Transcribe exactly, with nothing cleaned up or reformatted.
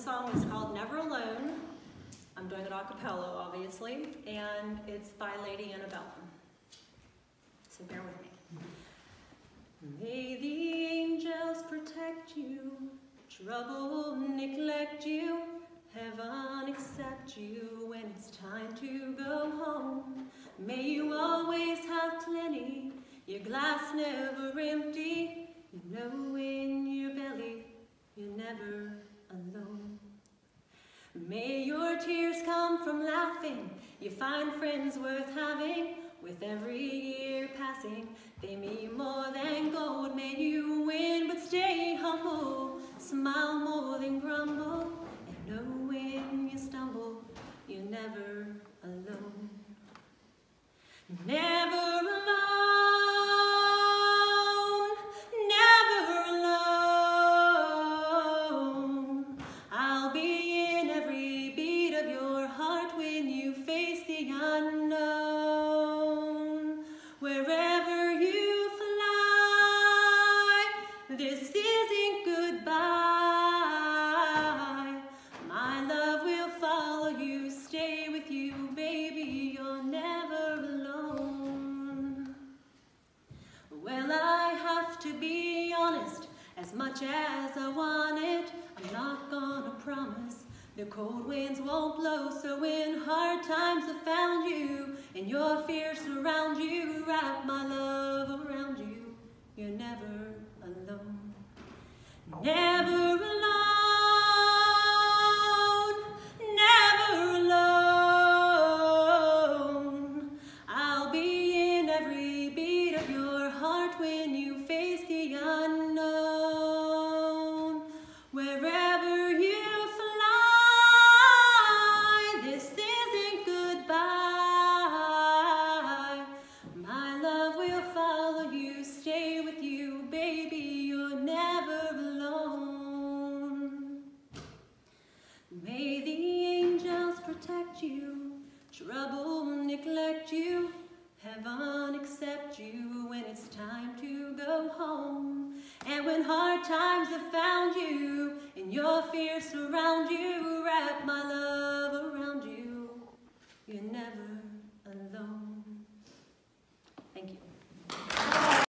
this song is called Never Alone. I'm doing it a cappella, obviously, and it's by Lady Antebellum. So bear with me. May the angels protect you, trouble neglect you, heaven accept you when it's time to go home. May you always have plenty, your glass never empty. You know in your belly you're never alone. May your tears come from laughing, you find friends worth having. With every year passing, they mean more than gold. May you win, but stay humble, smile more than grumble, and know when you stumble, you're never alone. Never alone, never alone. I'll be in every beat of your heart when you face the unknown. Wherever you fly, this isn't goodbye. My love will follow you, stay with you, baby, you're never alone. Well, I have to be honest, as much as I want it, I'm not gonna promise the cold winds won't blow. So when hard times have found you and your fears surround you, wrap my love around you, you're never alone. Never alone, never alone. I'll be in every beat of your heart when you face the unknown. Wherever you fly, this isn't goodbye. My love will follow you, stay with you, baby, you're never alone. May the angels protect you, trouble neglect you, heaven accept you when it's time to go home. And when hard times have found you and your fears surround you, wrap my love around you, you're never alone.